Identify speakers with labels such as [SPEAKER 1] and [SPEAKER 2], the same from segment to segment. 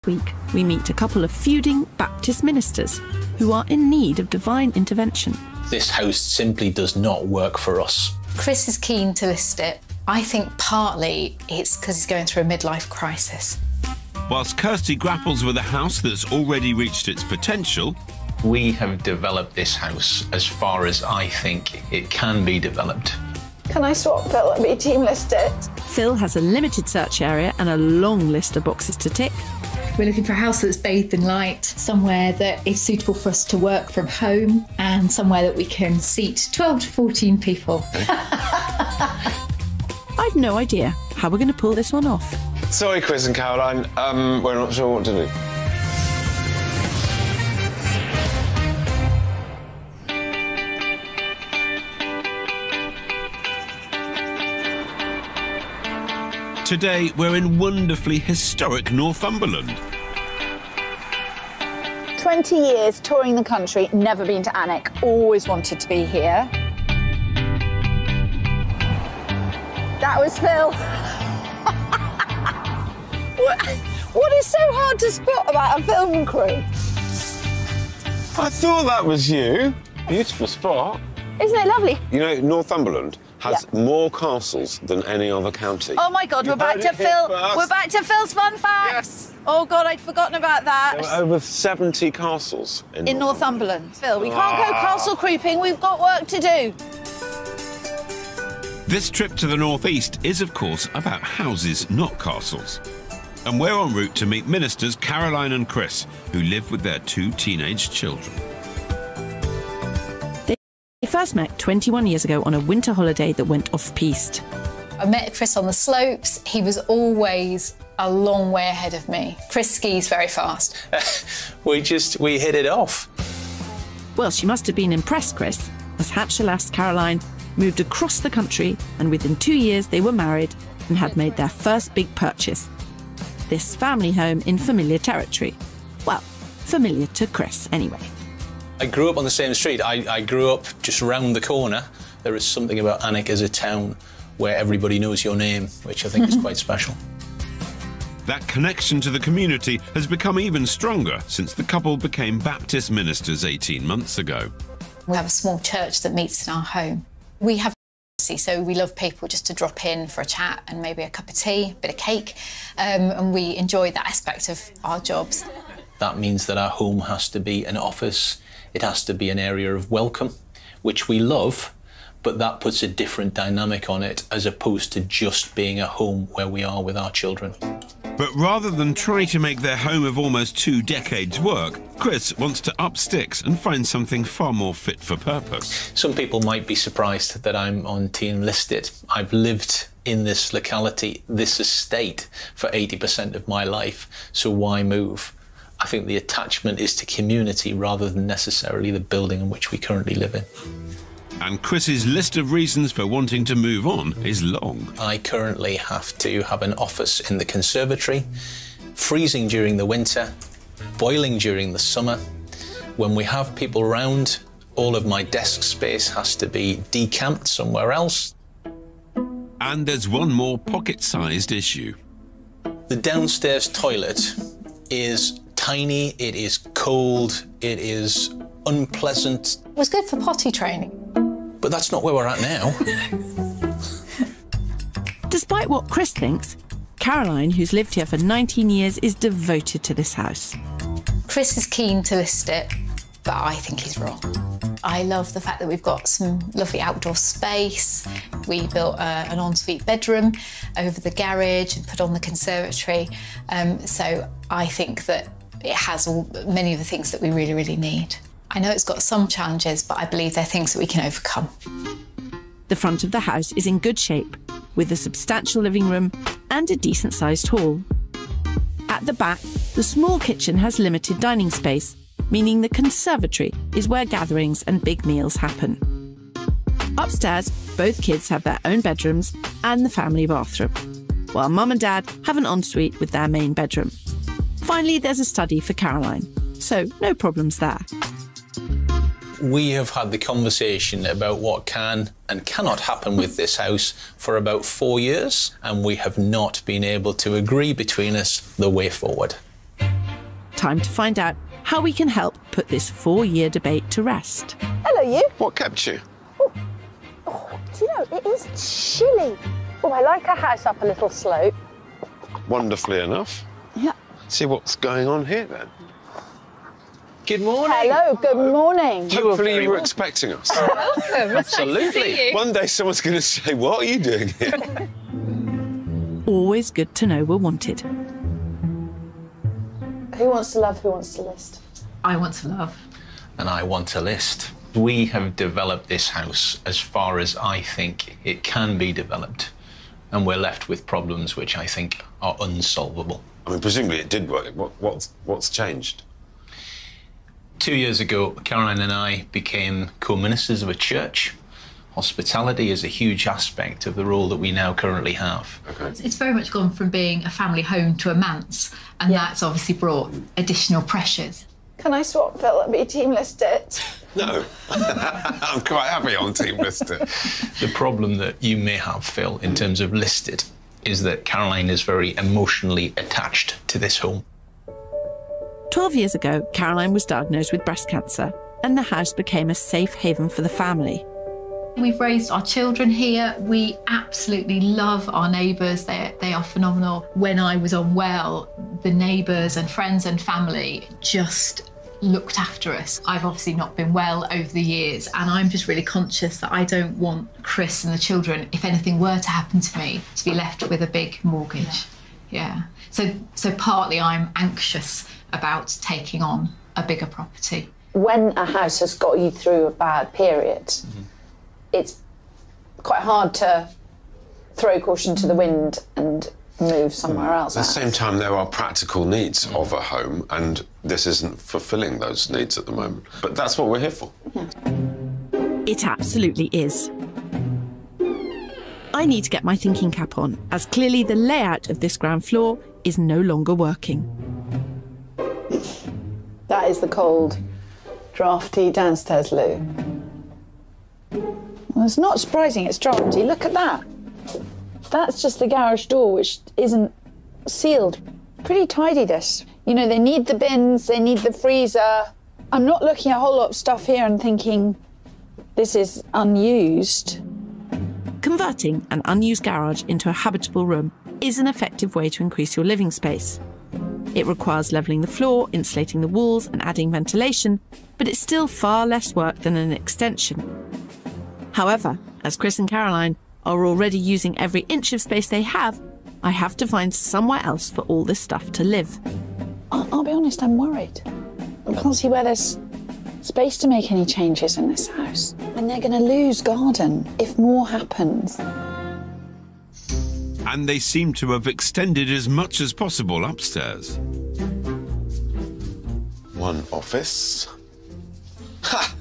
[SPEAKER 1] week, we meet a couple of feuding Baptist ministers who are in need of divine intervention.
[SPEAKER 2] This house simply does not work for us.
[SPEAKER 3] Chris is keen to list it. I think partly it's because he's going through a midlife crisis.
[SPEAKER 4] Whilst Kirsty grapples with a house that's already reached its potential,
[SPEAKER 2] We have developed this house as far as I think it can be developed.
[SPEAKER 5] Can I swap Phil and be team listed?
[SPEAKER 1] Phil has a limited search area and a long list of boxes to tick.
[SPEAKER 3] We're looking for a house that's bathed in light, somewhere that is suitable for us to work from home, and somewhere that we can seat 12 to 14 people.
[SPEAKER 1] I've no idea how we're going to pull this one off.
[SPEAKER 6] Sorry, Chris and Caroline, we're not sure what to do.
[SPEAKER 4] today we're in wonderfully historic Northumberland.
[SPEAKER 5] 20 years touring the country, never been to Alnwick, always wanted to be here. That was Phil. What is so hard to spot about a film crew?
[SPEAKER 6] I thought that was you. Beautiful spot.
[SPEAKER 5] Isn't it lovely?
[SPEAKER 6] You know, Northumberland has more castles than any other county.
[SPEAKER 5] Oh my God, we're back to Phil. We're back to Phil's fun facts.
[SPEAKER 6] Yes.
[SPEAKER 5] Oh God, I'd forgotten about that.
[SPEAKER 6] There were over 70 castles in
[SPEAKER 5] Northumberland. Phil, we can't go castle creeping. We've got work to do.
[SPEAKER 4] This trip to the northeast is, of course, about houses, not castles. And we're en route to meet ministers Caroline and Chris, who live with their 2 teenage children.
[SPEAKER 1] They first met 21 years ago on a winter holiday that went off-piste.
[SPEAKER 3] I met Chris on the slopes. He was always a long way ahead of me. Chris skis very fast.
[SPEAKER 2] We hit it off.
[SPEAKER 1] Well, she must have been impressed, Chris, as Hampshire lass Caroline moved across the country, and within 2 years they were married and had made their first big purchase. This family home in familiar territory. Well, familiar to Chris, anyway.
[SPEAKER 2] I grew up on the same street. I grew up just round the corner. There is something about Alnwick as a town where everybody knows your name, which I think is quite special.
[SPEAKER 4] That connection to the community has become even stronger since the couple became Baptist ministers 18 months ago.
[SPEAKER 3] We have a small church that meets in our home. We have so we love people just to drop in for a chat and maybe a cup of tea, a bit of cake, and we enjoy that aspect of our jobs.
[SPEAKER 2] That means that our home has to be an office. It has to be an area of welcome, which we love, but that puts a different dynamic on it as opposed to just being a home where we are with our children.
[SPEAKER 4] But rather than try to make their home of almost 2 decades work, Chris wants to up sticks and find something far more fit for purpose.
[SPEAKER 2] Some people might be surprised that I'm on Team Listed. I've lived in this locality, this estate, for 80% of my life, so why move? I think the attachment is to community rather than necessarily the building in which we currently live in.
[SPEAKER 4] And Chris's list of reasons for wanting to move on is long.
[SPEAKER 2] I currently have to have an office in the conservatory, freezing during the winter, boiling during the summer. When we have people around, all of my desk space has to be decamped somewhere else.
[SPEAKER 4] And there's one more pocket-sized issue.
[SPEAKER 2] The downstairs toilet is tiny, it is cold, it is unpleasant.
[SPEAKER 3] It was good for potty training.
[SPEAKER 2] But that's not where we're at now.
[SPEAKER 1] Despite what Chris thinks, Caroline, who's lived here for 19 years, is devoted to this house.
[SPEAKER 3] Chris is keen to list it, but I think he's wrong. I love the fact that we've got some lovely outdoor space. We built an ensuite bedroom over the garage and put on the conservatory. So I think that it has many of the things that we really, really need. I know it's got some challenges, but I believe they're things that we can overcome.
[SPEAKER 1] The front of the house is in good shape, with a substantial living room and a decent-sized hall. At the back, the small kitchen has limited dining space, meaning the conservatory is where gatherings and big meals happen. Upstairs, both kids have their own bedrooms and the family bathroom, while Mum and Dad have an ensuite with their main bedroom. Finally, there's a study for Caroline, so no problems there.
[SPEAKER 2] We have had the conversation about what can and cannot happen with this house for about 4 years, and we have not been able to agree between us the way forward.
[SPEAKER 1] Time to find out how we can help put this 4-year debate to rest.
[SPEAKER 5] Hello, you.
[SPEAKER 6] What kept you?
[SPEAKER 5] Oh, do you know, it is chilly. Oh, I like a house up a little slope.
[SPEAKER 6] Wonderfully enough.
[SPEAKER 5] Yeah.
[SPEAKER 6] See what's going on here, then.
[SPEAKER 2] Good morning.
[SPEAKER 5] Hello, good morning.
[SPEAKER 6] Hopefully you were expecting us.
[SPEAKER 2] Absolutely.
[SPEAKER 6] One day someone's going to say, what are you doing here?
[SPEAKER 1] Always good to know we're wanted.
[SPEAKER 5] Who wants to love, who wants to list?
[SPEAKER 3] I want to love.
[SPEAKER 2] And I want to list. We have developed this house as far as I think it can be developed. And we're left with problems which I think are unsolvable.
[SPEAKER 6] I mean, presumably it did work. What's changed?
[SPEAKER 2] 2 years ago, Caroline and I became co-ministers of a church. Hospitality is a huge aspect of the role that we now currently have.
[SPEAKER 6] Okay.
[SPEAKER 3] It's very much gone from being a family home to a manse, and that's obviously brought additional pressures.
[SPEAKER 5] Can I swap Phil and be team listed?
[SPEAKER 6] No. I'm quite happy on Team Listed.
[SPEAKER 2] The problem that you may have, Phil, in terms of listed, is that Caroline is very emotionally attached to this home.
[SPEAKER 1] 12 years ago, Caroline was diagnosed with breast cancer, and the house became a safe haven for the family.
[SPEAKER 3] We've raised our children here. We absolutely love our neighbours. They are phenomenal. When I was unwell, the neighbours and friends and family just looked after us. I've obviously not been well over the years, and I'm just really conscious that I don't want Chris and the children, if anything were to happen to me, to be left with a big mortgage. Yeah. So partly I'm anxious about taking on a bigger property.
[SPEAKER 5] When a house has got you through a bad period, it's quite hard to throw caution to the wind and move somewhere else.
[SPEAKER 6] At the same time, there are practical needs of a home, and this isn't fulfilling those needs at the moment. But that's what we're here for.
[SPEAKER 1] It absolutely is. I need to get my thinking cap on, as clearly the layout of this ground floor is no longer working.
[SPEAKER 5] That is the cold, drafty downstairs loo. Well, it's not surprising it's drafty. Look at that. That's just the garage door, which isn't sealed. Pretty tidy, this. You know, they need the bins, they need the freezer. I'm not looking at a whole lot of stuff here and thinking this is unused.
[SPEAKER 1] Converting an unused garage into a habitable room is an effective way to increase your living space. It requires levelling the floor, insulating the walls and adding ventilation, but it's still far less work than an extension. However, as Chris and Caroline are already using every inch of space they have, I have to find somewhere else for all this stuff to live.
[SPEAKER 5] I'll be honest, I'm worried. I can't see where there's space to make any changes in this house. And they're going to lose garden if more happens.
[SPEAKER 4] And they seem to have extended as much as possible upstairs.
[SPEAKER 6] One office. Ha!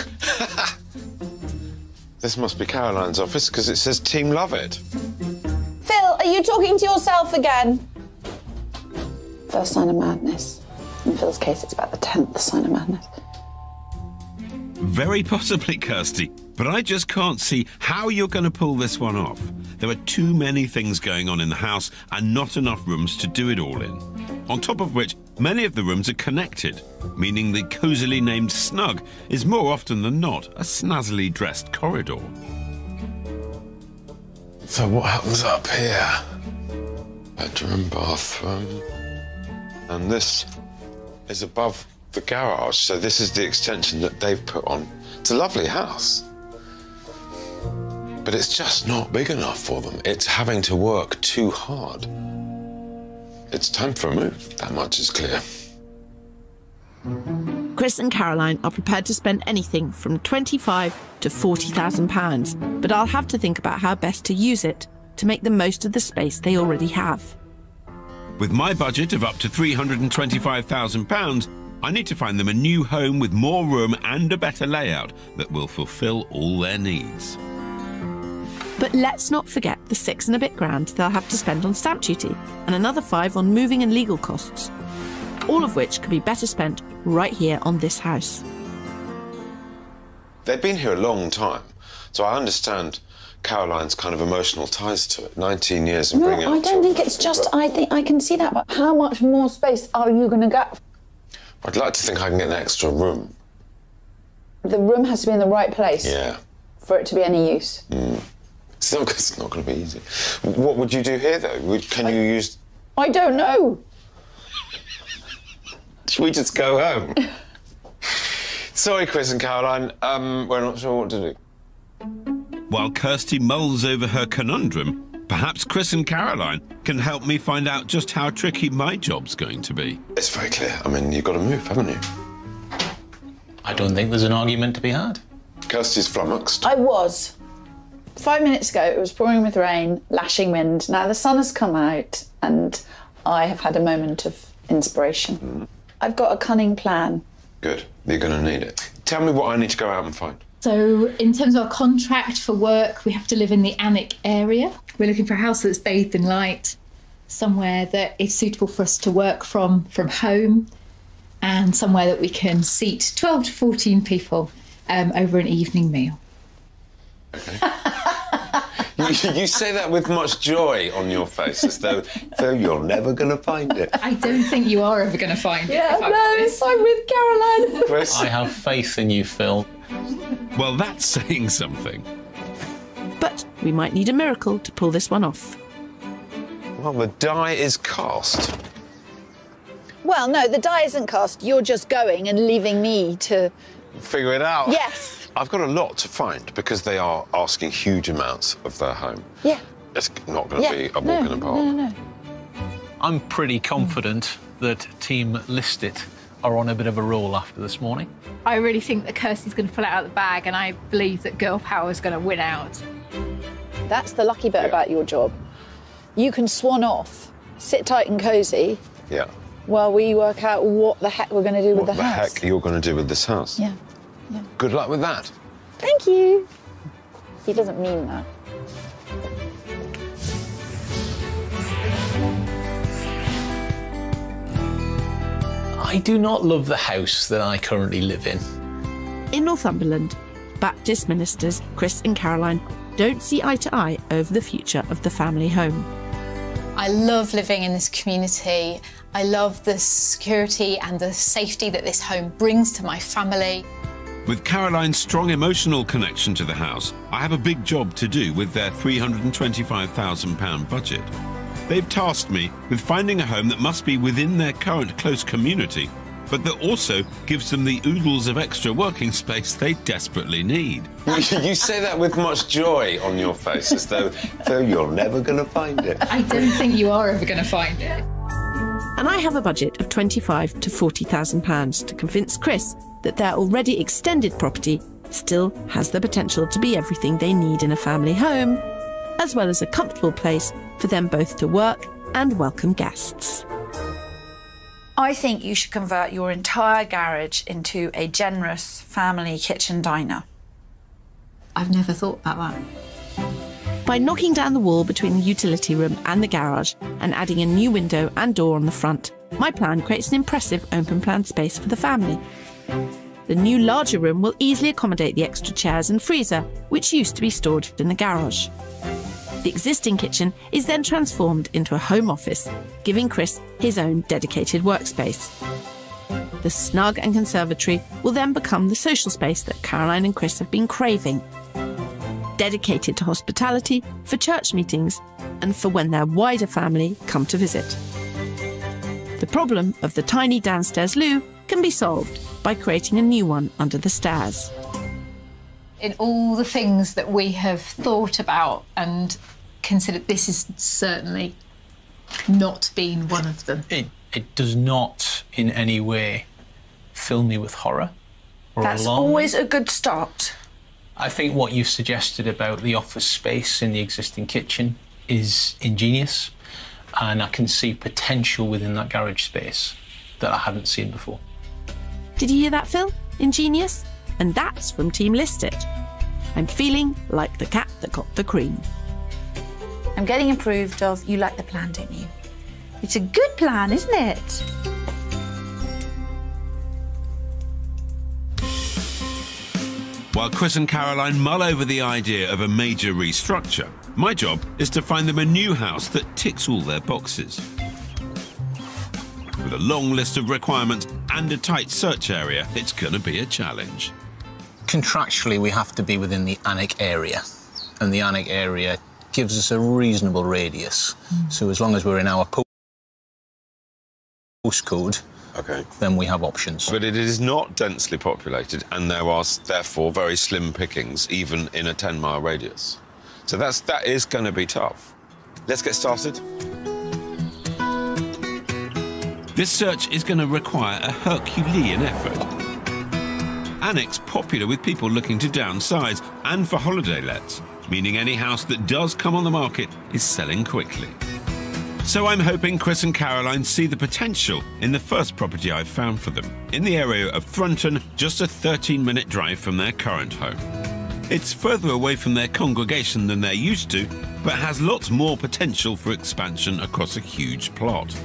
[SPEAKER 6] This must be Caroline's office because it says Team Love It.
[SPEAKER 5] Phil, are you talking to yourself again? First sign of madness. In Phil's case, it's about the 10th sign of madness.
[SPEAKER 4] Very possibly, Kirsty, but I just can't see how you're going to pull this one off. There are too many things going on in the house and not enough rooms to do it all in. On top of which, many of the rooms are connected, meaning the cosily named snug is more often than not a snazzily dressed corridor.
[SPEAKER 6] So what happens up here? Bedroom, bathroom. And this is above the garage, so this is the extension that they've put on. It's a lovely house. But it's just not big enough for them. It's having to work too hard. It's time for a move, that much is clear.
[SPEAKER 1] Chris and Caroline are prepared to spend anything from £25,000 to £40,000, but I'll have to think about how best to use it to make the most of the space they already have.
[SPEAKER 4] With my budget of up to £325,000, I need to find them a new home with more room and a better layout that will fulfil all their needs.
[SPEAKER 1] But let's not forget the £6 and a bit grand they'll have to spend on stamp duty and another £5 on moving and legal costs, all of which could be better spent right here on this house.
[SPEAKER 6] They've been here a long time, so I understand Caroline's kind of emotional ties to it. 19 years and bringing it up.
[SPEAKER 5] No, I don't think it's just, I think I can see that, but how much more space are you going to get?
[SPEAKER 6] I'd like to think I can get an extra room.
[SPEAKER 5] The room has to be in the right place
[SPEAKER 6] Yeah.
[SPEAKER 5] for it to be any use.
[SPEAKER 6] It's not going to be easy. What would you do here, though? Can you use...
[SPEAKER 5] I don't know.
[SPEAKER 6] Should we just go home? Sorry, Chris and Caroline. We're not sure what to do.
[SPEAKER 4] While Kirsty mulls over her conundrum, perhaps Chris and Caroline can help me find out just how tricky my job's going to be.
[SPEAKER 6] It's very clear. I mean, you've got to move, haven't you?
[SPEAKER 2] I don't think there's an argument to be had.
[SPEAKER 6] Kirsty's flummoxed.
[SPEAKER 5] I was. 5 minutes ago, it was pouring with rain, lashing wind. Now the sun has come out and I have had a moment of inspiration. I've got a cunning plan.
[SPEAKER 6] Good. You're going to need it. Tell me what I need to go out and find.
[SPEAKER 3] So in terms of our contract for work, we have to live in the Alnwick area. We're looking for a house that's bathed in light, somewhere that is suitable for us to work from home, and somewhere that we can seat 12 to 14 people over an evening meal.
[SPEAKER 6] Okay. You say that with much joy on your face, as though you're never going to find it.
[SPEAKER 3] I don't think you are ever going to find it.
[SPEAKER 5] Yeah, no, I'm with Caroline.
[SPEAKER 6] Chris?
[SPEAKER 2] I have faith in you, Phil.
[SPEAKER 4] Well, that's saying something.
[SPEAKER 1] But we might need a miracle to pull this one off.
[SPEAKER 6] Well, the die is cast.
[SPEAKER 5] Well, no, the die isn't cast. You're just going and leaving me to...
[SPEAKER 6] Figure it out.
[SPEAKER 5] Yes.
[SPEAKER 6] I've got a lot to find because they are asking huge amounts of their home.
[SPEAKER 5] Yeah.
[SPEAKER 6] It's not going to be a walk in the park.
[SPEAKER 5] No.
[SPEAKER 2] I'm pretty confident that Team Listit are on a bit of a roll after this morning.
[SPEAKER 7] I really think that Kirsty's going to pull it out of the bag, and I believe that girl power is going to win out.
[SPEAKER 5] That's the lucky bit about your job. You can swan off, sit tight and cosy,
[SPEAKER 6] Yeah.
[SPEAKER 5] while we work out what the heck we're going to do with the
[SPEAKER 6] What the
[SPEAKER 5] house.
[SPEAKER 6] heck you're going to do with this house?
[SPEAKER 5] Yeah.
[SPEAKER 6] Good luck with that.
[SPEAKER 5] Thank you. He doesn't mean that.
[SPEAKER 2] I do not love the house that I currently live in.
[SPEAKER 1] In Northumberland, Baptist ministers Chris and Caroline don't see eye to eye over the future of the family home.
[SPEAKER 3] I love living in this community. I love the security and the safety that this home brings to my family.
[SPEAKER 4] With Caroline's strong emotional connection to the house, I have a big job to do with their £325,000 budget. They've tasked me with finding a home that must be within their current close community, but that also gives them the oodles of extra working space they desperately need.
[SPEAKER 6] You say that with much joy on your face, as though you're never going to find it.
[SPEAKER 3] I don't think you are ever going to find it.
[SPEAKER 1] And I have a budget of £25,000 to £40,000 to convince Chris that their already extended property still has the potential to be everything they need in a family home, as well as a comfortable place for them both to work and welcome guests.
[SPEAKER 5] I think you should convert your entire garage into a generous family kitchen diner.
[SPEAKER 3] I've never thought about that.
[SPEAKER 1] By knocking down the wall between the utility room and the garage and adding a new window and door on the front, my plan creates an impressive open-plan space for the family. The new larger room will easily accommodate the extra chairs and freezer, which used to be stored in the garage. The existing kitchen is then transformed into a home office, giving Chris his own dedicated workspace. The snug and conservatory will then become the social space that Caroline and Chris have been craving, dedicated to hospitality, for church meetings, and for when their wider family come to visit. The problem of the tiny downstairs loo can be solved by creating a new one under the stairs.
[SPEAKER 3] In all the things that we have thought about and considered, this has certainly not been one of them.
[SPEAKER 2] It does not in any way fill me with horror or
[SPEAKER 5] That's
[SPEAKER 2] alarm.
[SPEAKER 5] always a good start.
[SPEAKER 2] I think what you've suggested about the office space in the existing kitchen is ingenious, and I can see potential within that garage space that I haven't seen before.
[SPEAKER 1] Did you hear that, Phil? Ingenious? And that's from Team Listit. I'm feeling like the cat that got the cream.
[SPEAKER 5] I'm getting approved of. You like the plan, don't you? It's a good plan, isn't it?
[SPEAKER 4] While Chris and Caroline mull over the idea of a major restructure, my job is to find them a new house that ticks all their boxes. With a long list of requirements and a tight search area, it's going to be a challenge.
[SPEAKER 2] Contractually, we have to be within the ANIC area, and the ANIC area gives us a reasonable radius. So as long as we're in our postcode, then we have options.
[SPEAKER 6] But it is not densely populated, and there are therefore very slim pickings, even in a 10-mile radius. So that is going to be tough. Let's get started.
[SPEAKER 4] This search is going to require a Herculean effort. ANIC's popular with people looking to downsize and for holiday lets, meaning any house that does come on the market is selling quickly. So I'm hoping Chris and Caroline see the potential in the first property I've found for them, in the area of Thronton, just a 13-minute drive from their current home. It's further away from their congregation than they're used to, but has lots more potential for expansion across a huge plot.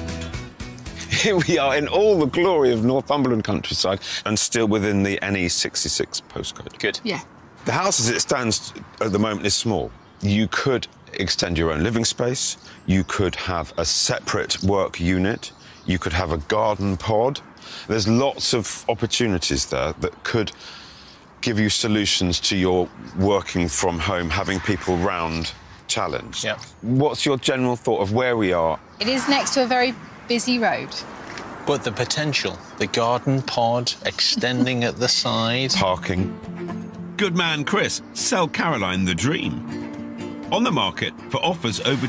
[SPEAKER 6] Here we are in all the glory of Northumberland countryside and still within the NE66 postcode.
[SPEAKER 2] Good.
[SPEAKER 3] Yeah.
[SPEAKER 6] The house as it stands at the moment is small. You could extend your own living space, you could have a separate work unit, you could have a garden pod. There's lots of opportunities there that could give you solutions to your working from home, having people round challenge.
[SPEAKER 2] Yeah.
[SPEAKER 6] What's your general thought of where we are?
[SPEAKER 7] It is next to a very busy road.
[SPEAKER 2] But the potential, the garden pod extending at the side.
[SPEAKER 6] Parking.
[SPEAKER 4] Good man, Chris. Sell Caroline the dream. On the market for offers over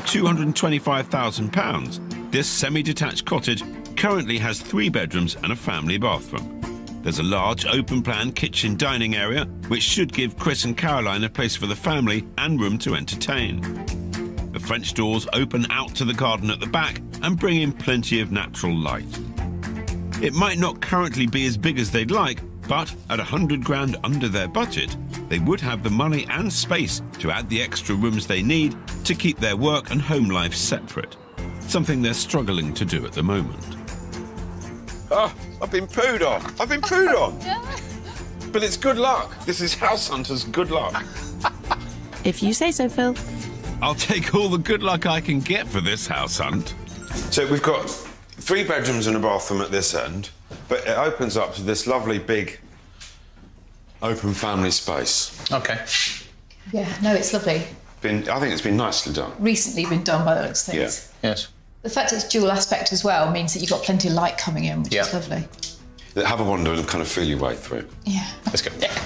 [SPEAKER 4] £225,000, this semi-detached cottage currently has 3 bedrooms and a family bathroom. There's a large open-plan kitchen dining area, which should give Chris and Caroline a place for the family and room to entertain. The French doors open out to the garden at the back and bring in plenty of natural light. It might not currently be as big as they'd like, but at 100 grand under their budget, they would have the money and space to add the extra rooms they need to keep their work and home life separate, something they're struggling to do at the moment.
[SPEAKER 6] Oh, I've been pooed on. I've been pooed on. But it's good luck. This is House Hunters' good luck.
[SPEAKER 1] If you say so, Phil.
[SPEAKER 4] I'll take all the good luck I can get for this house hunt.
[SPEAKER 6] So we've got 3 bedrooms and a bathroom at this end, but it opens up to this lovely big open family space.
[SPEAKER 2] OK.
[SPEAKER 3] Yeah, no, it's lovely.
[SPEAKER 6] I think it's been nicely done.
[SPEAKER 3] Recently been done by the looks of things.
[SPEAKER 6] Yeah.
[SPEAKER 2] Yes.
[SPEAKER 3] The fact it's dual aspect as well means that you've got plenty of light coming in, which is lovely.
[SPEAKER 6] Have a wander and kind of feel your way through.
[SPEAKER 3] Yeah.
[SPEAKER 2] Let's go. Yeah.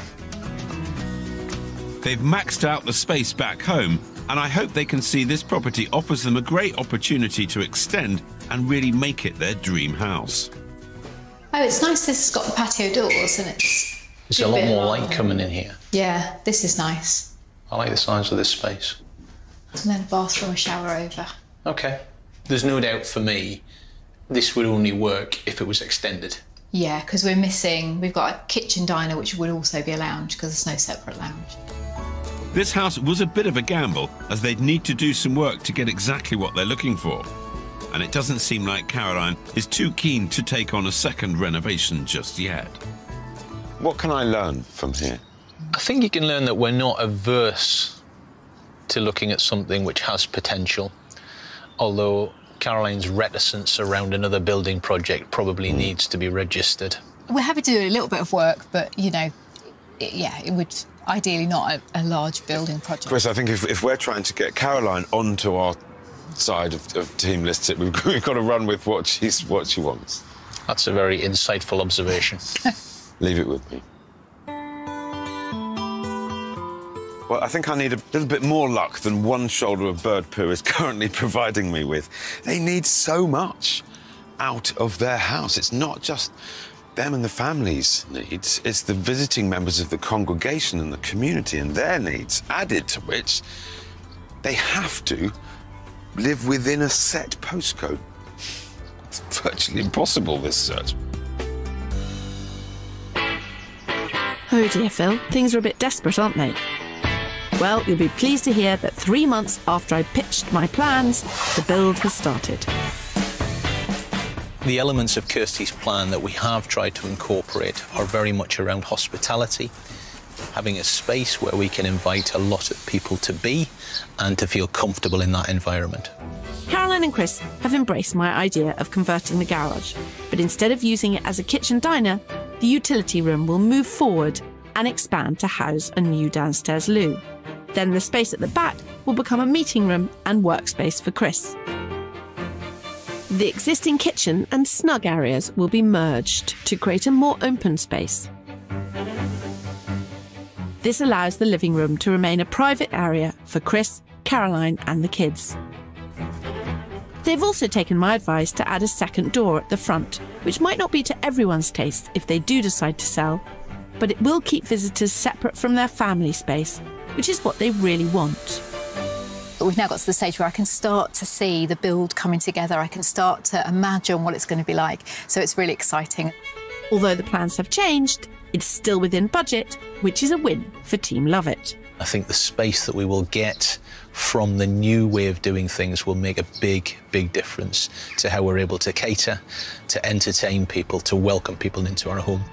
[SPEAKER 4] They've maxed out the space back home, and I hope they can see this property offers them a great opportunity to extend and really make it their dream house.
[SPEAKER 3] Oh, it's nice this has got the patio doors and
[SPEAKER 2] There's a lot more light coming in here.
[SPEAKER 3] Yeah, this is nice.
[SPEAKER 2] I like the size of this space.
[SPEAKER 3] And then a bathroom, a shower over.
[SPEAKER 2] OK. There's no doubt for me, this would only work if it was extended.
[SPEAKER 3] Yeah, because we've got a kitchen diner, which would also be a lounge, because there's no separate lounge.
[SPEAKER 4] This house was a bit of a gamble, as they'd need to do some work to get exactly what they're looking for. And it doesn't seem like Caroline is too keen to take on a second renovation just yet.
[SPEAKER 6] What can I learn from here?
[SPEAKER 2] I think you can learn that we're not averse to looking at something which has potential, although Caroline's reticence around another building project probably needs to be registered.
[SPEAKER 7] We're happy to do a little bit of work, but, you know, it would ideally not a large building project.
[SPEAKER 6] Chris, I think if we're trying to get Caroline onto our side of Team Listed, we've got to run with what she wants.
[SPEAKER 2] That's a very insightful observation.
[SPEAKER 6] Leave it with me. Well, I think I need a little bit more luck than one shoulder of bird poo is currently providing me with. They need so much out of their house. It's not just them and the family's needs, it's the visiting members of the congregation and the community and their needs, added to which they have to live within a set postcode. It's virtually impossible, this search.
[SPEAKER 1] Oh dear, Phil, things are a bit desperate, aren't they? Well, you'll be pleased to hear that 3 months after I pitched my plans, the build has started.
[SPEAKER 2] The elements of Kirsty's plan that we have tried to incorporate are very much around hospitality, having a space where we can invite a lot of people to be and to feel comfortable in that environment.
[SPEAKER 1] Caroline Caroline and Chris have embraced my idea of converting the garage, but instead of using it as a kitchen diner, the utility room will move forward and expand to house a new downstairs loo. Then the space at the back will become a meeting room and workspace for Chris. The existing kitchen and snug areas will be merged to create a more open space. This allows the living room to remain a private area for Chris, Caroline and the kids. They've also taken my advice to add a second door at the front, which might not be to everyone's taste if they do decide to sell, but it will keep visitors separate from their family space, which is what they really want.
[SPEAKER 7] But we've now got to the stage where I can start to see the build coming together. I can start to imagine what it's going to be like. So it's really exciting.
[SPEAKER 1] Although the plans have changed, it's still within budget, which is a win for Team Lovett.
[SPEAKER 2] I think the space that we will get from the new way of doing things will make a big, big difference to how we're able to cater, to entertain people, to welcome people into our home.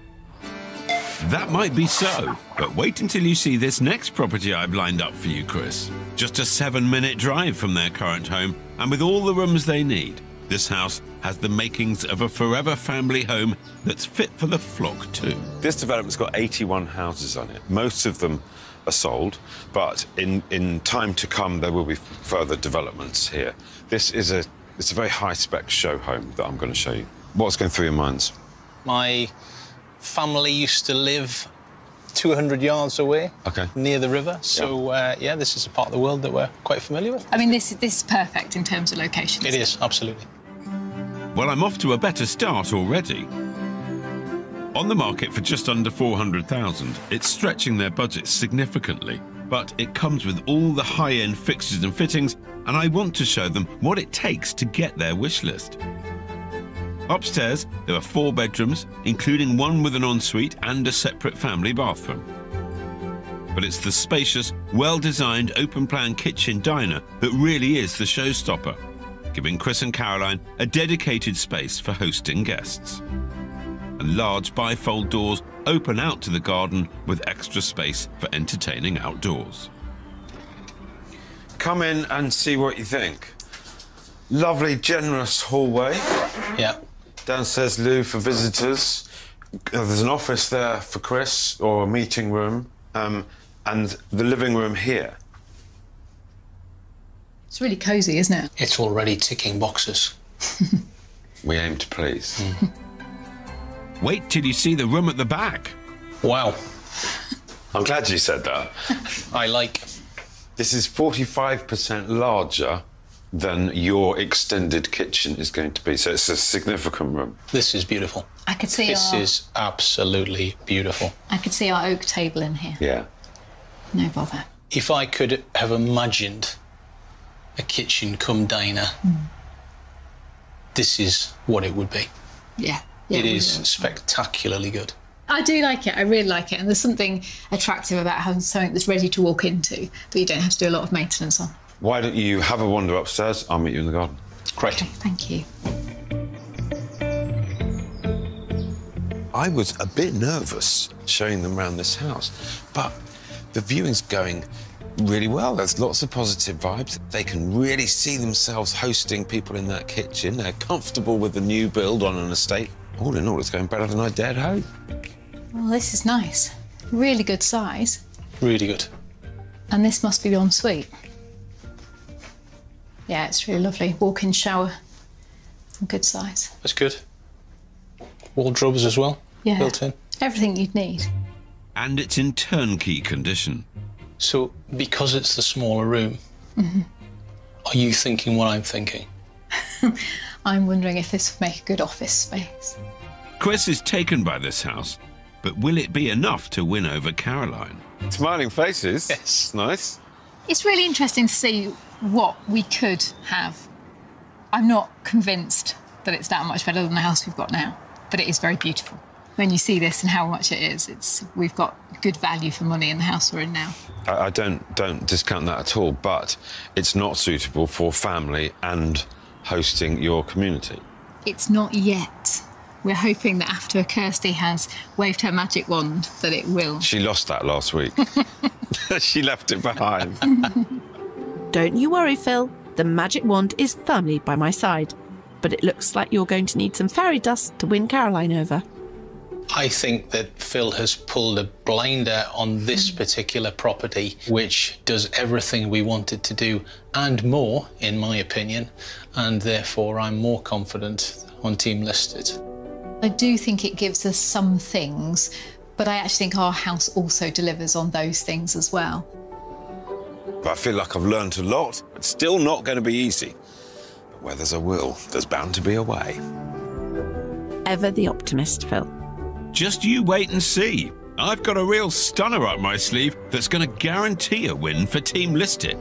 [SPEAKER 4] That might be so, but wait until you see this next property I've lined up for you, Chris. Just a 7-minute drive from their current home, and with all the rooms they need, this house has the makings of a forever family home that's fit for the flock too.
[SPEAKER 6] This development's got 81 houses on it. Most of them are sold, but in time to come there will be further developments here. It's a very high-spec show home that I'm going to show you. What's going through your minds?
[SPEAKER 2] My family used to live 200 yards away, near the river. So, yeah, this is a part of the world that we're quite familiar with.
[SPEAKER 7] I mean, this is perfect in terms of location.
[SPEAKER 2] It is, absolutely.
[SPEAKER 4] Well, I'm off to a better start already. On the market for just under 400,000, it's stretching their budget significantly, but it comes with all the high-end fixtures and fittings, and I want to show them what it takes to get their wish list. Upstairs, there are 4 bedrooms, including one with an ensuite and a separate family bathroom. But it's the spacious, well-designed, open-plan kitchen diner that really is the showstopper, giving Chris and Caroline a dedicated space for hosting guests. And large bifold doors open out to the garden with extra space for entertaining outdoors.
[SPEAKER 6] Come in and see what you think. Lovely, generous hallway.
[SPEAKER 2] Yeah.
[SPEAKER 6] Downstairs loo for visitors. There's an office there for Chris, or a meeting room, and the living room here.
[SPEAKER 7] It's really cosy, isn't it?
[SPEAKER 2] It's already ticking boxes.
[SPEAKER 6] We aim to please.
[SPEAKER 4] Wait till you see the room at the back.
[SPEAKER 2] Wow.
[SPEAKER 6] I'm glad you said that.
[SPEAKER 2] I like.
[SPEAKER 6] This is 45% larger than your extended kitchen is going to be, so it's a significant room.
[SPEAKER 2] This is beautiful.
[SPEAKER 7] I could see
[SPEAKER 2] This is absolutely beautiful.
[SPEAKER 7] I could see our oak table in here.
[SPEAKER 6] Yeah.
[SPEAKER 7] No bother.
[SPEAKER 2] If I could have imagined a kitchen come diner, this is what it would be.
[SPEAKER 7] Yeah.
[SPEAKER 2] It is spectacularly good.
[SPEAKER 7] I do like it. I really like it. And there's something attractive about having something that's ready to walk into that you don't have to do a lot of maintenance on.
[SPEAKER 6] Why don't you have a wander upstairs? I'll meet you in the garden.
[SPEAKER 2] Great.
[SPEAKER 7] Okay, thank you.
[SPEAKER 6] I was a bit nervous showing them around this house, but the viewing's going really well. There's lots of positive vibes. They can really see themselves hosting people in that kitchen. They're comfortable with the new build on an estate. All in all, it's going better than I dared hope.
[SPEAKER 7] Well, this is nice. Really good size.
[SPEAKER 2] Really good.
[SPEAKER 7] And this must be the ensuite. Yeah, it's really lovely. Walk-in shower. Good size.
[SPEAKER 2] That's good. Wardrobes as well,
[SPEAKER 7] Yeah.
[SPEAKER 2] built in.
[SPEAKER 7] Everything you'd need.
[SPEAKER 4] And it's in turnkey condition.
[SPEAKER 2] So, because it's the smaller room, are you thinking what I'm thinking?
[SPEAKER 7] I'm wondering if this would make a good office space.
[SPEAKER 4] Chris is taken by this house, but will it be enough to win over Caroline?
[SPEAKER 6] Smiling faces.
[SPEAKER 2] Yes.
[SPEAKER 6] It's nice.
[SPEAKER 7] It's really interesting to see what we could have. I'm not convinced that it's that much better than the house we've got now, but it is very beautiful. When you see this and how much it is, we've got good value for money in the house we're in now.
[SPEAKER 6] I don't discount that at all, but it's not suitable for family and hosting your community.
[SPEAKER 7] It's not yet. We're hoping that after Kirsty has waved her magic wand, that it will.
[SPEAKER 6] She lost that last week. She left it behind.
[SPEAKER 1] Don't you worry, Phil. the magic wand is firmly by my side, but it looks like you're going to need some fairy dust to win Caroline over.
[SPEAKER 2] I think that Phil has pulled a blinder on this particular property, which does everything we want it to do and more, in my opinion, and therefore I'm more confident on Team Listed.
[SPEAKER 3] I do think it gives us some things, but I actually think our house also delivers on those things as well.
[SPEAKER 6] I feel like I've learned a lot. It's still not going to be easy. But where there's a will, there's bound to be a way.
[SPEAKER 1] Ever the optimist, Phil.
[SPEAKER 4] Just you wait and see. I've got a real stunner up my sleeve that's going to guarantee a win for Team Listed.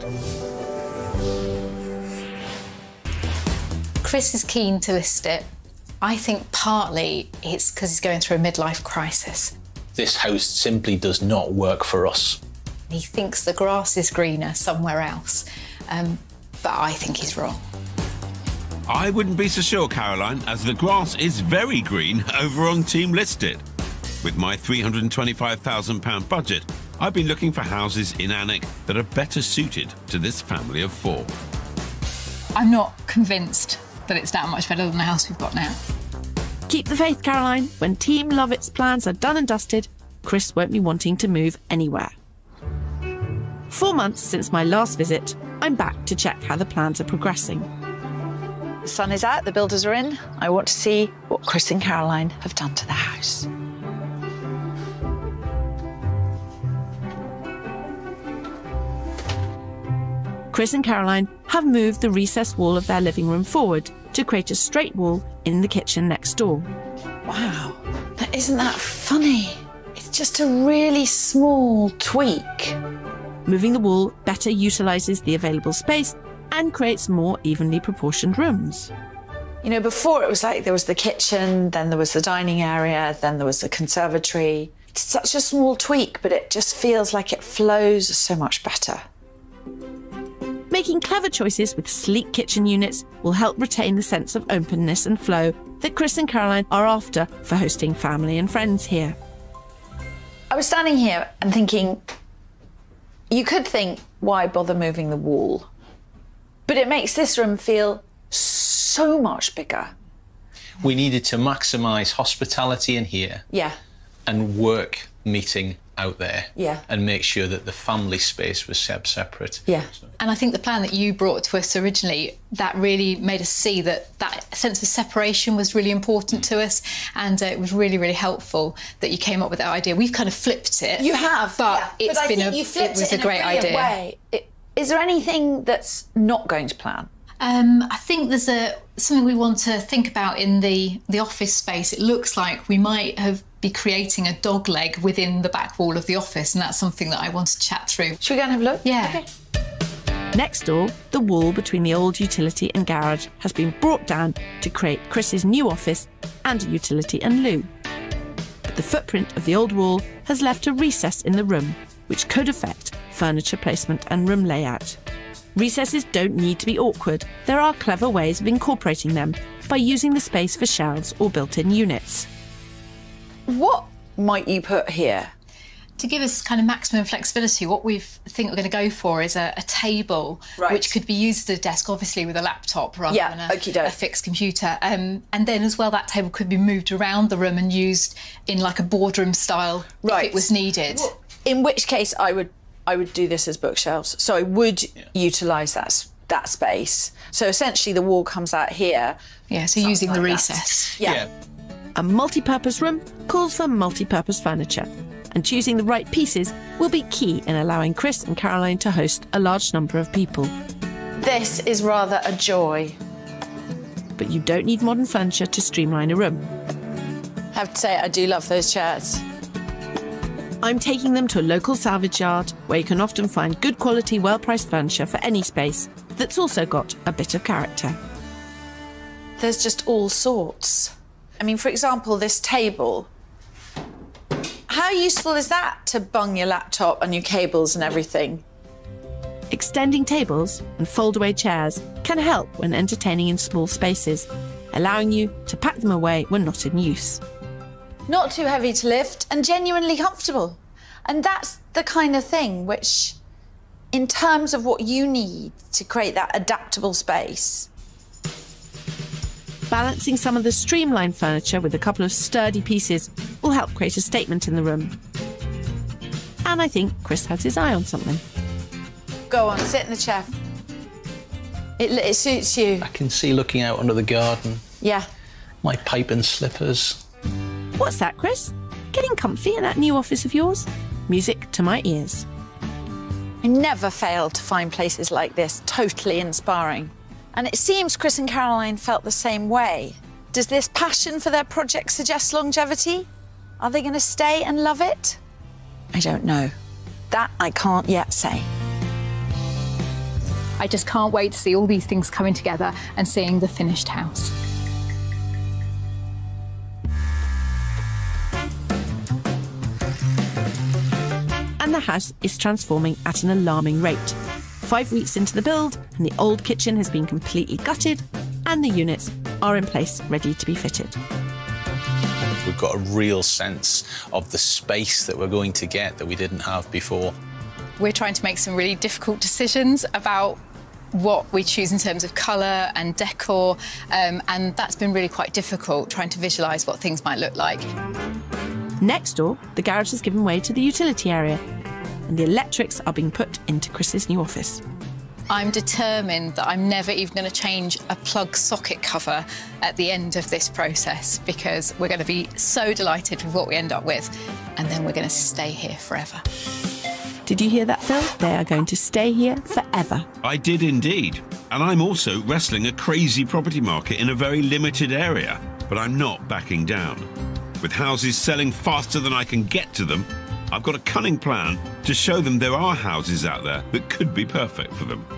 [SPEAKER 3] Chris is keen to list it. I think partly it's because he's going through a midlife crisis.
[SPEAKER 2] This house simply does not work for us.
[SPEAKER 3] He thinks the grass is greener somewhere else, but I think he's wrong.
[SPEAKER 4] I wouldn't be so sure, Caroline, as the grass is very green over on Team Listed. With my £325,000 budget, I've been looking for houses in Alnwick that are better suited to this family of 4.
[SPEAKER 7] I'm not convinced that it's that much better than the house we've got now.
[SPEAKER 1] Keep the faith, Caroline. When Team Lovett's plans are done and dusted, Chris won't be wanting to move anywhere. 4 months since my last visit, I'm back to check how the plans are progressing.
[SPEAKER 5] The sun is out, the builders are in. I want to see what Chris and Caroline have done to the house.
[SPEAKER 1] Chris and Caroline have moved the recessed wall of their living room forward to create a straight wall in the kitchen next door.
[SPEAKER 5] Wow, isn't that funny? It's just a really small tweak.
[SPEAKER 1] Moving the wall better utilises the available space and creates more evenly proportioned rooms.
[SPEAKER 5] You know, before it was like there was the kitchen, then there was the dining area, then there was the conservatory. It's such a small tweak, but it just feels like it flows so much better.
[SPEAKER 1] Making clever choices with sleek kitchen units will help retain the sense of openness and flow that Chris and Caroline are after for hosting family and friends here.
[SPEAKER 5] I was standing here and thinking, you could think, why bother moving the wall? But it makes this room feel so much bigger.
[SPEAKER 2] We needed to maximise hospitality in here.
[SPEAKER 5] Yeah.
[SPEAKER 2] And work meeting out there.
[SPEAKER 5] Yeah.
[SPEAKER 2] And make sure that the family space was separate.
[SPEAKER 5] Yeah.
[SPEAKER 3] And I think the plan that you brought to us originally, that really made us see that that sense of separation was really important to us, and it was really, really helpful that you came up with that idea. We've kind of flipped it.
[SPEAKER 5] You have,
[SPEAKER 3] but
[SPEAKER 5] yeah.
[SPEAKER 3] It was a great idea.
[SPEAKER 5] Way. Is there anything that's not going to plan?
[SPEAKER 3] I think there's something we want to think about in the office space. It looks like we might be creating a dog leg within the back wall of the office, and that's something that I want to chat through.
[SPEAKER 5] Should we go and have a look?
[SPEAKER 3] Yeah.
[SPEAKER 5] Okay.
[SPEAKER 1] Next door, the wall between the old utility and garage has been brought down to create Chris's new office and a utility and loo. But the footprint of the old wall has left a recess in the room, which could affect furniture placement and room layout. Recesses don't need to be awkward. There are clever ways of incorporating them by using the space for shelves or built-in units.
[SPEAKER 5] What might you put here?
[SPEAKER 3] To give us kind of maximum flexibility, what we think we're going to go for is a table,
[SPEAKER 5] right,
[SPEAKER 3] which could be used as a desk, obviously with a laptop rather than a fixed computer. And then as well, that table could be moved around the room and used in like a boardroom style if it was needed.
[SPEAKER 5] Well, in which case, I would do this as bookshelves. So I would utilise that space. So essentially, the wall comes out here.
[SPEAKER 3] Yeah, so using the recess.
[SPEAKER 5] Yeah.
[SPEAKER 1] A multi-purpose room calls for multi-purpose furniture, and choosing the right pieces will be key in allowing Chris and Caroline to host a large number of people.
[SPEAKER 5] This is rather a joy.
[SPEAKER 1] But you don't need modern furniture to streamline a room.
[SPEAKER 5] I have to say, I do love those chairs.
[SPEAKER 1] I'm taking them to a local salvage yard where you can often find good quality, well-priced furniture for any space that's also got a bit of character.
[SPEAKER 5] There's just all sorts. I mean, for example, this table. How useful is that to bung your laptop and your cables and everything?
[SPEAKER 1] Extending tables and fold-away chairs can help when entertaining in small spaces, allowing you to pack them away when not in use.
[SPEAKER 5] Not too heavy to lift and genuinely comfortable. And that's the kind of thing which in terms of what you need to create that adaptable space.
[SPEAKER 1] Balancing some of the streamlined furniture with a couple of sturdy pieces will help create a statement in the room. And I think Chris has his eye on something.
[SPEAKER 5] Go on, sit in the chair. It suits you.
[SPEAKER 2] I can see looking out onto the garden.
[SPEAKER 5] Yeah.
[SPEAKER 2] My pipe and slippers.
[SPEAKER 1] What's that, Chris? Getting comfy in that new office of yours? Music to my ears.
[SPEAKER 5] I never fail to find places like this totally inspiring. And it seems Chris and Caroline felt the same way. Does this passion for their project suggest longevity? Are they going to stay and love it? I don't know. That I can't yet say.
[SPEAKER 7] I just can't wait to see all these things coming together and seeing the finished house.
[SPEAKER 1] And the house is transforming at an alarming rate. 5 weeks into the build, and the old kitchen has been completely gutted, and the units are in place, ready to be fitted.
[SPEAKER 2] We've got a real sense of the space that we're going to get that we didn't have before.
[SPEAKER 7] We're trying to make some really difficult decisions about what we choose in terms of colour and decor, and that's been really quite difficult, trying to visualise what things might look like.
[SPEAKER 1] Next door, the garage has given way to the utility area, and the electrics are being put into Chris's new office.
[SPEAKER 7] I'm determined that I'm never even going to change a plug socket cover at the end of this process, because we're going to be so delighted with what we end up with, and then we're going to stay here forever.
[SPEAKER 1] Did you hear that, Phil? They are going to stay here forever.
[SPEAKER 4] I did indeed. And I'm also wrestling a crazy property market in a very limited area, but I'm not backing down. With houses selling faster than I can get to them, I've got a cunning plan to show them there are houses out there that could be perfect for them.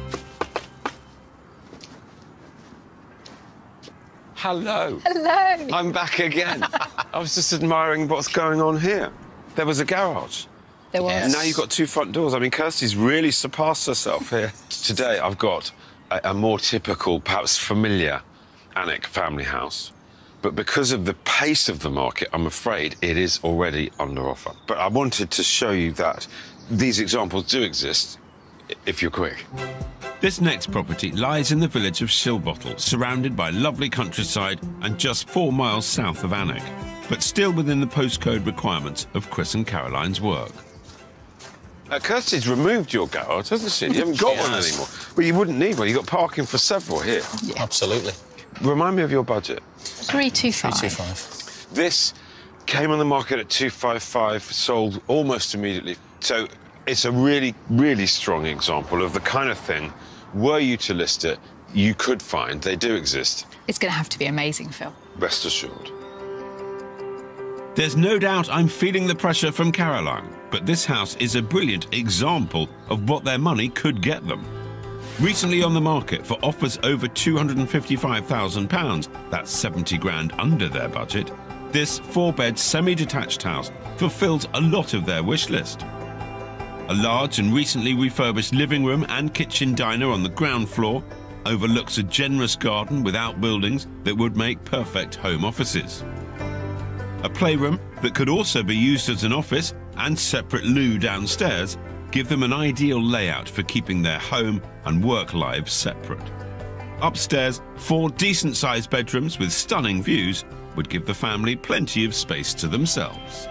[SPEAKER 6] Hello.
[SPEAKER 7] Hello.
[SPEAKER 6] I'm back again. I was just admiring what's going on here. There was a garage.
[SPEAKER 7] There was.
[SPEAKER 6] And now you've got 2 front doors. I mean, Kirsty's really surpassed herself here. Today, I've got a more typical, perhaps familiar Alnwick family house. But because of the pace of the market, I'm afraid it is already under offer. But I wanted to show you that these examples do exist, if you're quick.
[SPEAKER 4] This next property lies in the village of Shilbottle, surrounded by lovely countryside and just 4 miles south of Alnwick, but still within the postcode requirements of Chris and Caroline's work.
[SPEAKER 6] Kirsty's removed your garage, hasn't she? You haven't got one anymore. Well, you wouldn't need one. You've got parking for several here.
[SPEAKER 7] Yeah.
[SPEAKER 2] Absolutely.
[SPEAKER 6] Remind me of your budget.
[SPEAKER 7] 325.
[SPEAKER 2] 325.
[SPEAKER 6] This came on the market at 255, sold almost immediately. So it's a really, really strong example of the kind of thing, were you to list it, you could find. They do exist.
[SPEAKER 7] It's going to have to be amazing, Phil.
[SPEAKER 6] Rest assured.
[SPEAKER 4] There's no doubt I'm feeling the pressure from Caroline, but this house is a brilliant example of what their money could get them. Recently on the market for offers over £255,000, that's 70 grand under their budget, this 4-bed semi-detached house fulfills a lot of their wish list. A large and recently refurbished living room and kitchen diner on the ground floor overlooks a generous garden with outbuildings that would make perfect home offices. A playroom that could also be used as an office and separate loo downstairs give them an ideal layout for keeping their home and work lives separate. Upstairs, 4 decent-sized bedrooms with stunning views would give the family plenty of space to themselves.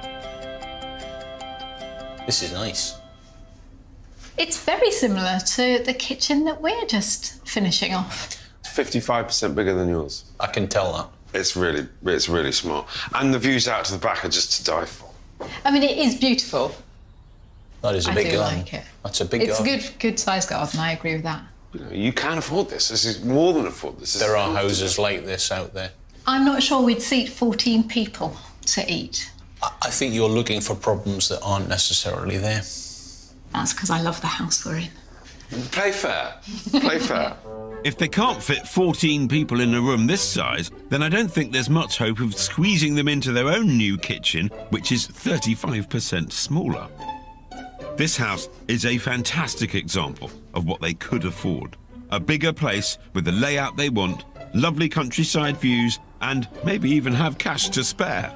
[SPEAKER 2] This is nice.
[SPEAKER 7] It's very similar to the kitchen that we're just finishing off.
[SPEAKER 6] It's 55% bigger than yours.
[SPEAKER 2] I can tell that.
[SPEAKER 6] It's really smart. And the views out to the back are just to die for.
[SPEAKER 7] I mean, it is beautiful.
[SPEAKER 2] That is a
[SPEAKER 7] I
[SPEAKER 2] big
[SPEAKER 7] do
[SPEAKER 2] garden.
[SPEAKER 7] like it.
[SPEAKER 2] That's a big
[SPEAKER 7] It's
[SPEAKER 2] garden.
[SPEAKER 7] a good sized garden, I agree with that.
[SPEAKER 6] You know, you can afford this. This is more than afford this.
[SPEAKER 2] There are houses like this out there.
[SPEAKER 7] I'm not sure we'd seat 14 people to eat.
[SPEAKER 2] I think you're looking for problems that aren't necessarily there.
[SPEAKER 7] That's because I love the house we're in.
[SPEAKER 6] Play fair. Play fair.
[SPEAKER 4] If they can't fit 14 people in a room this size, then I don't think there's much hope of squeezing them into their own new kitchen, which is 35% smaller. This house is a fantastic example of what they could afford. A bigger place with the layout they want, lovely countryside views, and maybe even have cash to spare.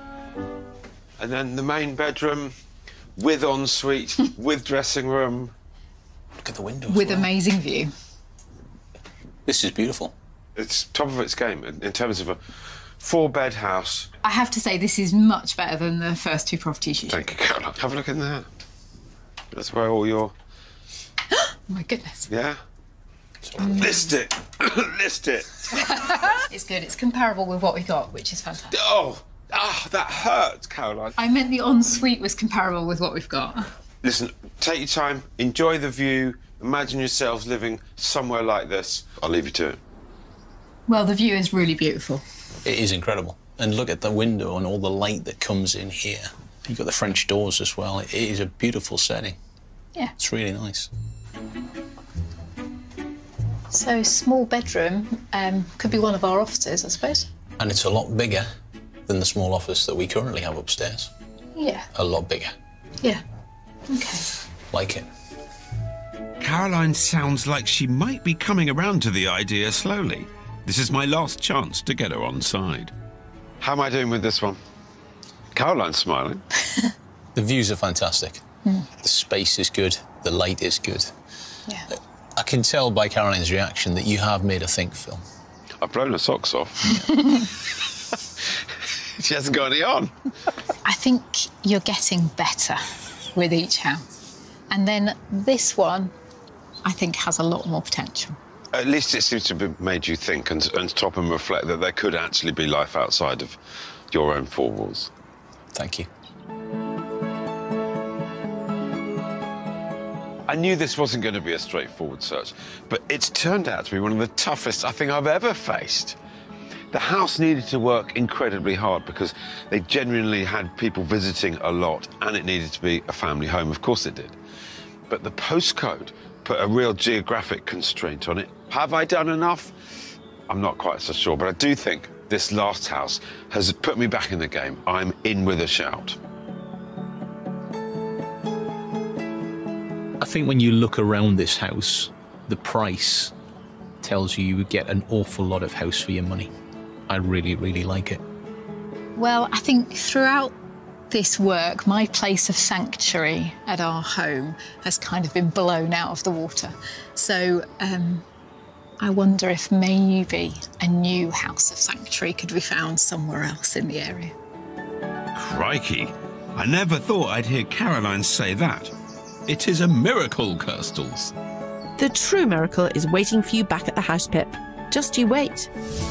[SPEAKER 6] And then the main bedroom with ensuite, with dressing room.
[SPEAKER 2] Look at the windows.
[SPEAKER 7] With amazing view.
[SPEAKER 2] This is beautiful.
[SPEAKER 6] It's top of its game in terms of a 4-bed house.
[SPEAKER 7] I have to say, this is much better than the first 2 properties you
[SPEAKER 6] Thank you, Caroline. Have a look in there. That's where all your...
[SPEAKER 7] Oh, my goodness.
[SPEAKER 6] Yeah? List it. List it.
[SPEAKER 7] It's good. It's comparable with what we got, which is fantastic.
[SPEAKER 6] Oh, that hurts, Caroline.
[SPEAKER 7] I meant the ensuite was comparable with what we've got.
[SPEAKER 6] Listen, take your time, enjoy the view, imagine yourselves living somewhere like this. I'll leave you to it.
[SPEAKER 7] Well, the view is really beautiful.
[SPEAKER 2] It is incredible. And look at the window and all the light that comes in here. You've got the French doors as well. It is a beautiful setting.
[SPEAKER 7] Yeah.
[SPEAKER 2] It's really nice.
[SPEAKER 3] So, small bedroom could be one of our offices, I suppose.
[SPEAKER 2] And it's a lot bigger than the small office that we currently have upstairs.
[SPEAKER 3] Yeah.
[SPEAKER 2] A lot bigger.
[SPEAKER 3] Yeah. OK.
[SPEAKER 2] Like it.
[SPEAKER 4] Caroline sounds like she might be coming around to the idea slowly. This is my last chance to get her on side.
[SPEAKER 6] How am I doing with this one? Caroline's smiling.
[SPEAKER 2] The views are fantastic. The space is good. The light is good.
[SPEAKER 3] Yeah.
[SPEAKER 2] I can tell by Caroline's reaction that you have made her think, Phil.
[SPEAKER 6] I've blown her socks off. She hasn't got any on.
[SPEAKER 3] I think you're getting better
[SPEAKER 7] With each house. And then this one, I think, has a lot more potential.
[SPEAKER 6] At least it seems to have made you think and stop and reflect that there could actually be life outside of your own 4 walls.
[SPEAKER 2] Thank you.
[SPEAKER 6] I knew this wasn't going to be a straightforward search, but it's turned out to be one of the toughest I think I've ever faced. The house needed to work incredibly hard because they genuinely had people visiting a lot and it needed to be a family home. Of course it did. But the postcode put a real geographic constraint on it. Have I done enough? I'm not quite so sure, but I do think this last house has put me back in the game. I'm in with a shout.
[SPEAKER 2] I think when you look around this house, the price tells you would get an awful lot of house for your money. I really, really like it.
[SPEAKER 7] Well, I think throughout this work, my place of sanctuary at our home has kind of been blown out of the water. So I wonder if maybe a new house of sanctuary could be found somewhere else in the area.
[SPEAKER 4] Crikey, I never thought I'd hear Caroline say that. It is a miracle, Kirstles.
[SPEAKER 1] The true miracle is waiting for you back at the house, Pip. Just you wait.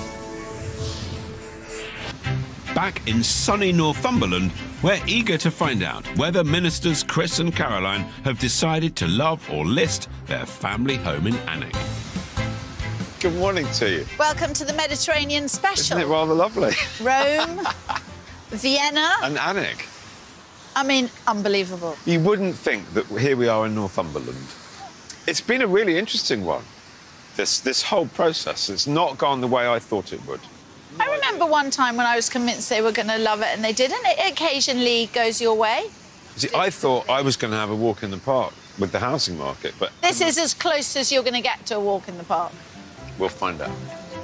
[SPEAKER 4] Back in sunny Northumberland, we're eager to find out whether ministers Chris and Caroline have decided to love or list their family home in Alnwick.
[SPEAKER 6] Good morning to you.
[SPEAKER 5] Welcome to the Mediterranean special.
[SPEAKER 6] Isn't it rather lovely?
[SPEAKER 5] Rome, Vienna.
[SPEAKER 6] And Alnwick.
[SPEAKER 5] I mean, unbelievable.
[SPEAKER 6] You wouldn't think that here we are in Northumberland. It's been a really interesting one, this whole process. It's not gone the way I thought it would.
[SPEAKER 5] I remember one time when I was convinced they were going to love it and they didn't. It occasionally goes your way.
[SPEAKER 6] See, I thought I was going to have a walk in the park with the housing market, but...
[SPEAKER 5] This is as close as you're going to get to a walk in the park.
[SPEAKER 6] We'll find out.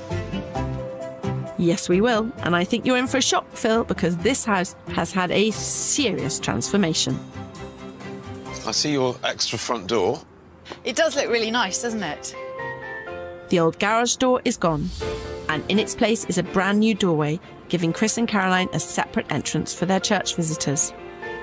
[SPEAKER 1] Yes, we will. And I think you're in for a shock, Phil, because this house has had a serious transformation.
[SPEAKER 6] I see your extra front door.
[SPEAKER 5] It does look really nice, doesn't it?
[SPEAKER 1] The old garage door is gone, and in its place is a brand new doorway, giving Chris and Caroline a separate entrance for their church visitors.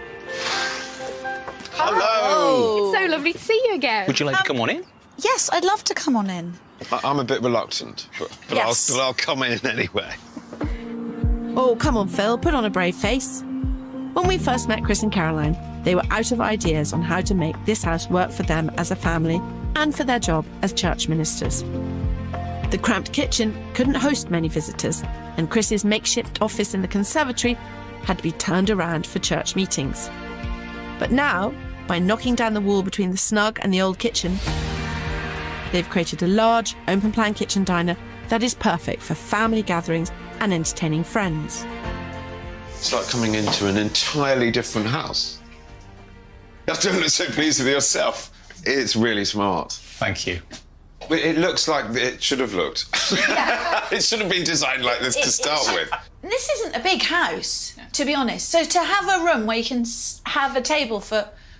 [SPEAKER 6] Hello!
[SPEAKER 7] It's so lovely to see you again.
[SPEAKER 2] Would you like to come on in?
[SPEAKER 5] Yes, I'd love to come on in.
[SPEAKER 6] I'm a bit reluctant, but
[SPEAKER 5] Yes.
[SPEAKER 6] I'll come in anyway.
[SPEAKER 1] Oh, come on, Phil, put on a brave face. When we first met Chris and Caroline, they were out of ideas on how to make this house work for them as a family and for their job as church ministers. The cramped kitchen couldn't host many visitors, and Chris's makeshift office in the conservatory had to be turned around for church meetings. But now, by knocking down the wall between the snug and the old kitchen, they've created a large, open-plan kitchen diner that is perfect for family gatherings and entertaining friends.
[SPEAKER 6] It's like coming into an entirely different house. You don't look so pleased with yourself. It's really smart.
[SPEAKER 2] Thank you.
[SPEAKER 6] It looks like it should have looked. It should have been designed like this to start with.
[SPEAKER 5] This isn't a big house, to be honest. So to have a room where you can have a table for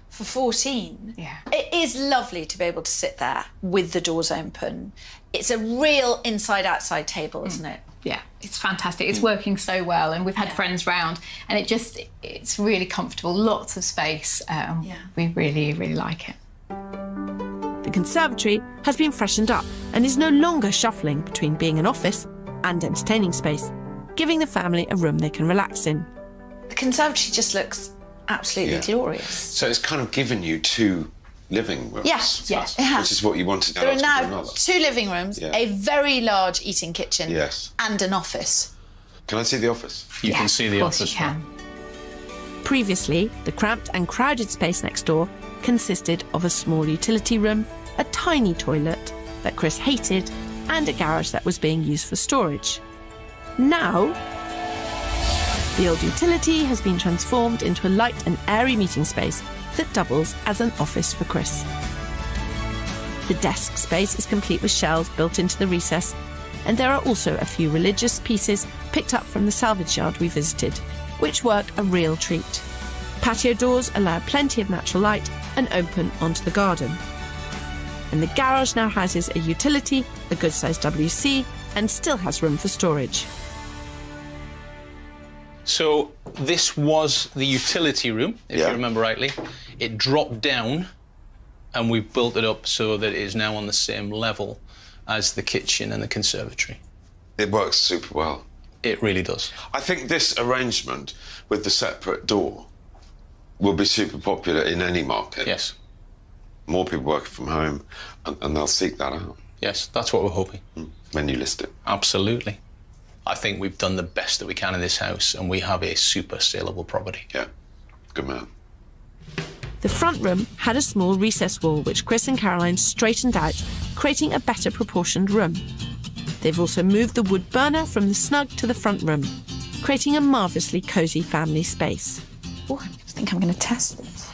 [SPEAKER 5] for 14.
[SPEAKER 7] Yeah.
[SPEAKER 5] It is lovely to be able to sit there with the doors open. It's a real inside-outside table, isn't it?
[SPEAKER 7] Yeah, it's fantastic. It's working so well, and we've had friends round, and it's really comfortable, lots of space. We really, really like it.
[SPEAKER 1] The conservatory has been freshened up and is no longer shuffling between being an office and entertaining space, giving the family a room they can relax in.
[SPEAKER 5] The conservatory just looks absolutely glorious.
[SPEAKER 6] So it's kind of given you 2 living rooms.
[SPEAKER 5] Yes,
[SPEAKER 6] it
[SPEAKER 5] has.
[SPEAKER 6] Which is what you wanted to
[SPEAKER 5] There are now 2 living rooms, a very large eating kitchen, and an office.
[SPEAKER 6] Can I see the office?
[SPEAKER 2] You can see the office.
[SPEAKER 7] Of course you can.
[SPEAKER 1] Previously, the cramped and crowded space next door consisted of a small utility room, a tiny toilet that Chris hated, and a garage that was being used for storage. Now, the old utility has been transformed into a light and airy meeting space that doubles as an office for Chris. The desk space is complete with shelves built into the recess, and there are also a few religious pieces picked up from the salvage yard we visited, which work a real treat. Patio doors allow plenty of natural light and open onto the garden. And the garage now houses a utility, a good-sized WC, and still has room for storage.
[SPEAKER 2] So this was the utility room, if you remember rightly. It dropped down, and we've built it up so that it is now on the same level as the kitchen and the conservatory.
[SPEAKER 6] It works super well.
[SPEAKER 2] It really does.
[SPEAKER 6] I think this arrangement with the separate door will be super popular in any market.
[SPEAKER 2] Yes.
[SPEAKER 6] More people working from home, and they'll seek that out.
[SPEAKER 2] Yes, that's what we're hoping.
[SPEAKER 6] When you list it.
[SPEAKER 2] Absolutely. I think we've done the best that we can in this house, and we have a super saleable property.
[SPEAKER 6] Yeah, good man.
[SPEAKER 1] The front room had a small recess wall which Chris and Caroline straightened out, creating a better proportioned room. They've also moved the wood burner from the snug to the front room, creating a marvellously cosy family space.
[SPEAKER 5] Oh, I think I'm going to test this.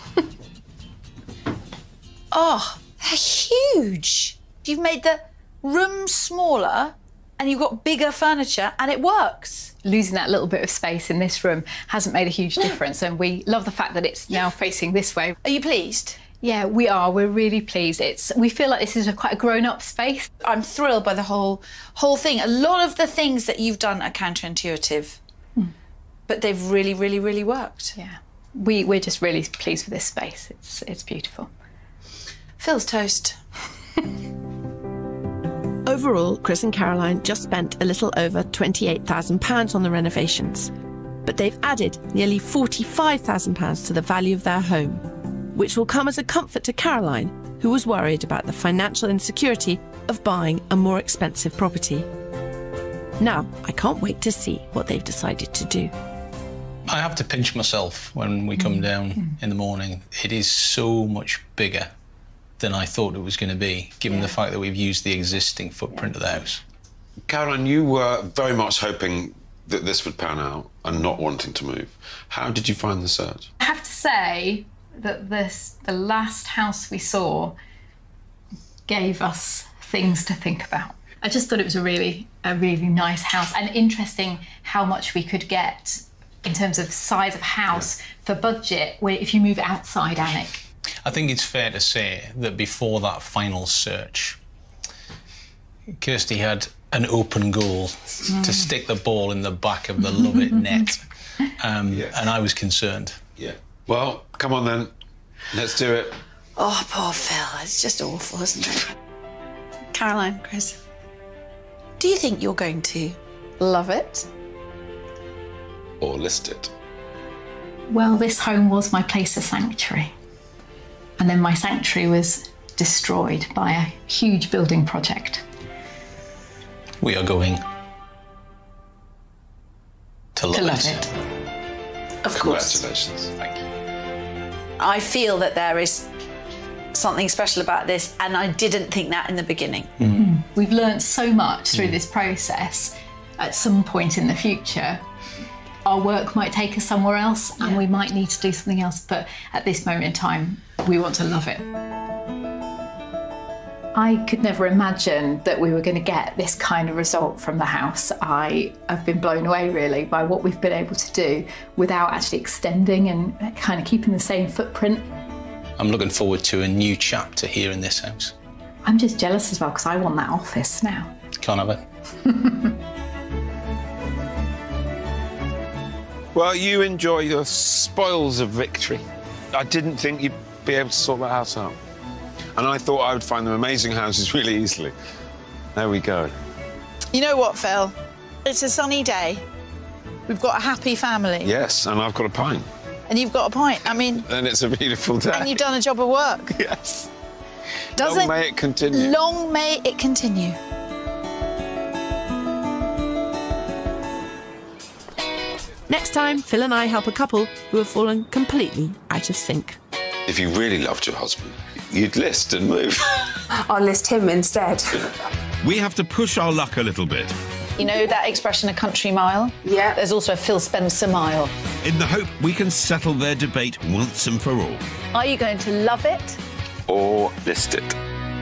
[SPEAKER 5] Oh, they're huge. You've made the room smaller and you've got bigger furniture and it works.
[SPEAKER 7] Losing that little bit of space in this room hasn't made a huge difference, and we love the fact that it's now facing this way.
[SPEAKER 5] Are you pleased?
[SPEAKER 7] Yeah, we are. We're really pleased. We feel like this is quite a grown-up space.
[SPEAKER 5] I'm thrilled by the whole thing. A lot of the things that you've done are counterintuitive, but they've really, really, really worked.
[SPEAKER 7] Yeah, we're just really pleased with this space. It's beautiful.
[SPEAKER 5] Phil's toast.
[SPEAKER 1] Overall, Chris and Caroline just spent a little over £28,000 on the renovations, but they've added nearly £45,000 to the value of their home, which will come as a comfort to Caroline, who was worried about the financial insecurity of buying a more expensive property. Now, I can't wait to see what they've decided to do.
[SPEAKER 2] I have to pinch myself when we come down in the morning. It is so much bigger than I thought it was going to be, given the fact that we've used the existing footprint of the house.
[SPEAKER 6] Caroline, you were very much hoping that this would pan out and not wanting to move. How did you find the search?
[SPEAKER 7] I have to say that the last house we saw gave us things to think about. I just thought it was a really nice house, and interesting how much we could get in terms of size of house for budget if you move outside Alnwick.
[SPEAKER 2] I think it's fair to say that before that final search, Kirsty had an open goal to stick the ball in the back of the Lovett net, and I was concerned.
[SPEAKER 6] Yeah. Well, come on then, let's do it.
[SPEAKER 5] Oh, poor Phil. It's just awful, isn't it? Caroline, Chris, do you think you're going to love it?
[SPEAKER 6] Or list it.
[SPEAKER 7] Well, this home was my place of sanctuary. And then my sanctuary was destroyed by a huge building project.
[SPEAKER 2] We are going to love it.
[SPEAKER 5] Of course.
[SPEAKER 6] Congratulations.
[SPEAKER 2] Thank you.
[SPEAKER 5] I feel that there is something special about this, and I didn't think that in the beginning.
[SPEAKER 7] We've learned so much through this process. At some point in the future, our work might take us somewhere else, and we might need to do something else, but at this moment in time, we want to love it. I could never imagine that we were going to get this kind of result from the house. I have been blown away, really, by what we've been able to do without actually extending and kind of keeping the same footprint.
[SPEAKER 2] I'm looking forward to a new chapter here in this house.
[SPEAKER 3] I'm just jealous as well because I want that office now.
[SPEAKER 2] Can't have it.
[SPEAKER 6] Well, you enjoy your spoils of victory. I didn't think you'd be able to sort that house out. And I thought I would find them amazing houses really easily. There we go.
[SPEAKER 5] You know what, Phil? It's a sunny day. We've got a happy family.
[SPEAKER 6] Yes, and I've got a pint.
[SPEAKER 5] And you've got a pint. I mean...
[SPEAKER 6] And it's a beautiful day.
[SPEAKER 5] And you've done a job of work.
[SPEAKER 6] Yes.
[SPEAKER 5] Does
[SPEAKER 6] Long may it continue.
[SPEAKER 5] Long may it continue.
[SPEAKER 1] Next time, Phil and I help a couple who have fallen completely out of sync.
[SPEAKER 6] If you really loved your husband, you'd list and move.
[SPEAKER 8] I'll list him instead.
[SPEAKER 4] We have to push our luck a little bit,
[SPEAKER 5] You know that expression, a country mile?
[SPEAKER 8] Yeah.
[SPEAKER 5] There's also a Phil Spencer mile.
[SPEAKER 4] in the hope we can settle their debate once and for all.
[SPEAKER 5] Are you going to love it?
[SPEAKER 6] Or list it.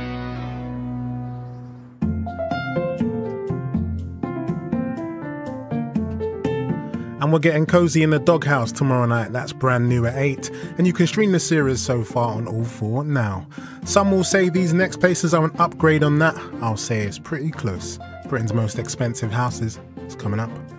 [SPEAKER 9] And we're getting Cozy in the Doghouse tomorrow night. That's brand new at 8. And you can stream the series so far on All 4 now. Some will say these next places are an upgrade on that. I'll say it's pretty close. Britain's most expensive houses is coming up.